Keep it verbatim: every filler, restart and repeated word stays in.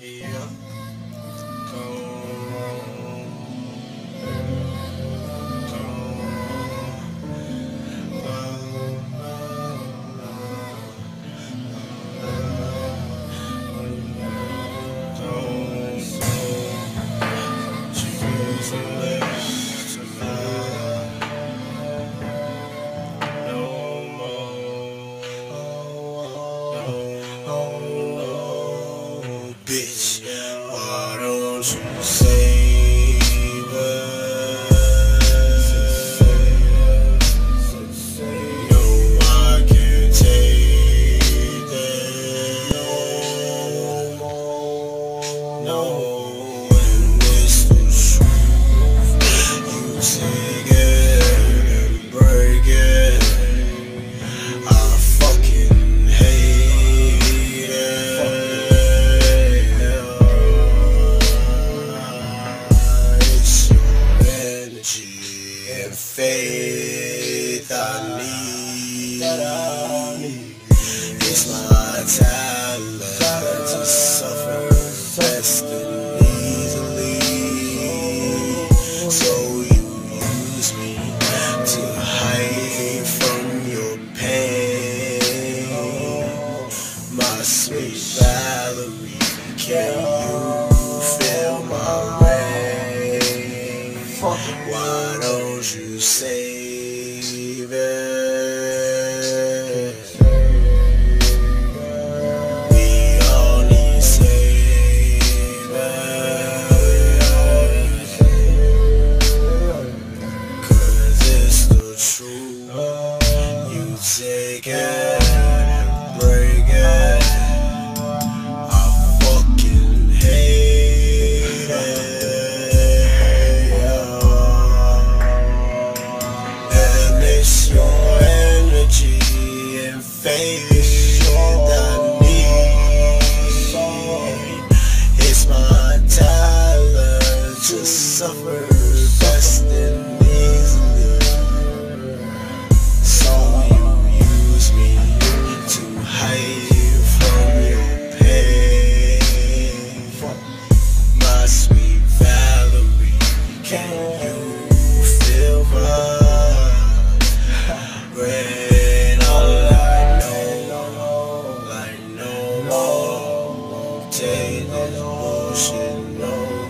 Yeah. Gone. Bitch, why don't you save us? No, I can't take that no more. No, and it's the truth. You take it and break it. I fucking hate it. And faith I need. It's my talent to suffer best and easily. So you use me to hide from your pain. My sweet Valerie, can you feel my rain? Why don't you save it? We all need saving. Cause it's the truth. You take it and break it. I fucking hate it. It's your energy and faith I need. It's my talent to suffer best and easily. So you use me to hide from your pain. My sweet Valerie, can you feel my rain? All I know, like no more, won't take this bullshit no